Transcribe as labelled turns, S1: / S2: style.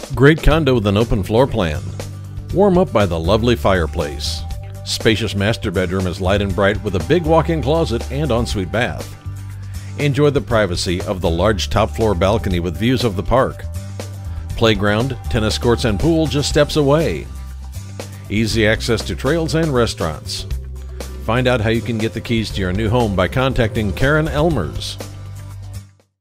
S1: Great condo with an open floor plan. Warm up by the lovely fireplace. Spacious master bedroom is light and bright with a big walk-in closet and ensuite bath. Enjoy the privacy of the large top floor balcony with views of the park. Playground, tennis courts, and pool just steps away. Easy access to trails and restaurants. Find out how you can get the keys to your new home by contacting Karen Elmers.